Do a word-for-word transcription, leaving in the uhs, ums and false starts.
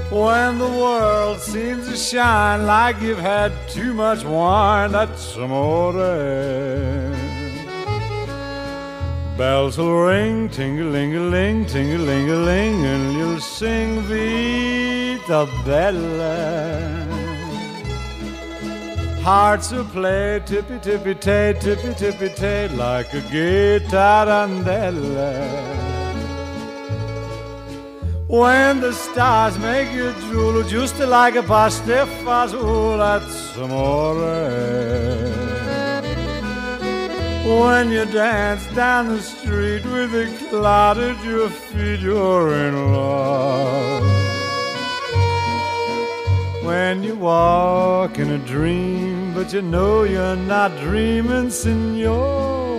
When the world seems to shine like you've had too much wine, that's amore. Bells will ring, ting-a-ling-a-ling, ting-a-ling-a-ling, and you'll sing Vita Bella. Hearts will play tippy-tippy-tay, tippy-tippy-tay, like a gay tarantella. When the stars make you drool, just like a pastifazool, that's amore. When you dance down the street with a cloud at your feet, you're in love. When you walk in a dream, but you know you're not dreaming, senor.